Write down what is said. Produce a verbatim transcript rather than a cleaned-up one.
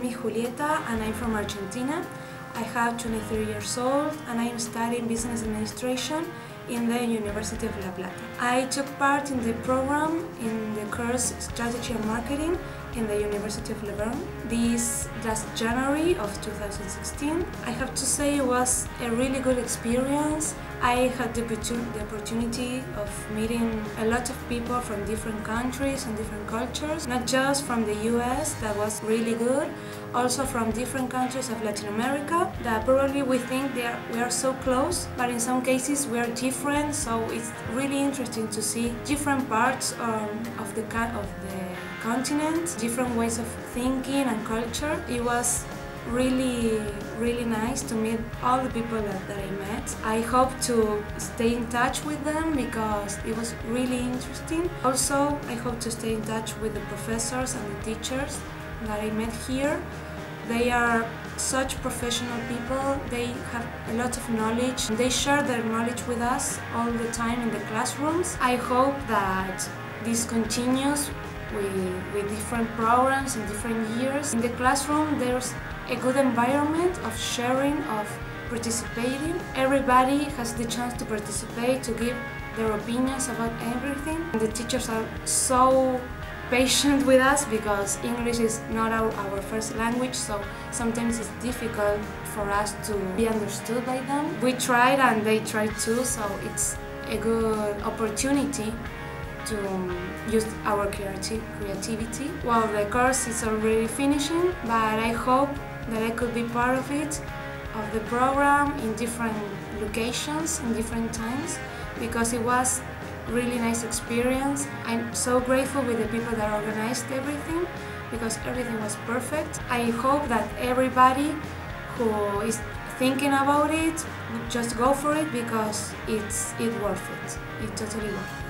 name is Julieta and I'm from Argentina. I have twenty-three years old and I am studying business administration in the University of La Plata. I took part in the program in the course Strategy and Marketing in the University of Leuven this last January of two thousand sixteen. I have to say it was a really good experience. I had the opportunity of meeting a lot of people from different countries and different cultures, not just from the U S, that was really good, also from different countries of Latin America that probably we think they are, we are so close, but in some cases we are different, so it's really interesting to see different parts um, of, the, of the continent, different ways of thinking and culture. It was really, really nice to meet all the people that, that I met. I hope to stay in touch with them because it was really interesting. Also, I hope to stay in touch with the professors and the teachers that I met here. They are such professional people, they have a lot of knowledge, they share their knowledge with us all the time in the classrooms. I hope that this continues with, with different programs in different years. In the classroom there's a good environment of sharing, of participating. Everybody has the chance to participate, to give their opinions about everything. The teachers are so patient with us because English is not our, our first language, so sometimes it's difficult for us to be understood by them. We tried and they tried too, so it's a good opportunity to use our creativity. Well, the course is already finishing, but I hope that I could be part of it, of the program in different locations, in different times, because it was really nice experience. I'm so grateful with the people that organized everything because everything was perfect. I hope that everybody who is thinking about it would just go for it because it's it worth it. It's totally worth it.